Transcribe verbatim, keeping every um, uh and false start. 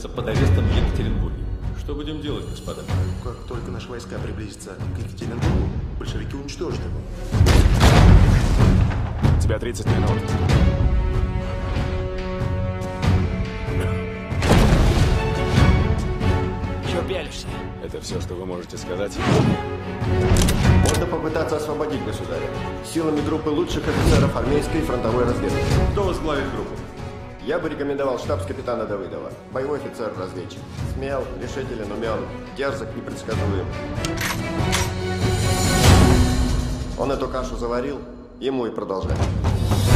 находится под арестом в Екатеринбурге. Что будем делать, господа? Как только наши войска приблизятся к Екатеринбургу, большевики уничтожат его. У тебя тридцать минут. Чё пялишься? Это все, что вы можете сказать? Можно попытаться освободить государя силами группы лучших офицеров армейской и фронтовой разведки. Кто возглавит группу? Я бы рекомендовал штабс-капитана Давыдова. Боевой офицер-разведчик. Смел, решителен, умен, дерзок, непредсказуем. Он эту кашу заварил, ему и продолжать.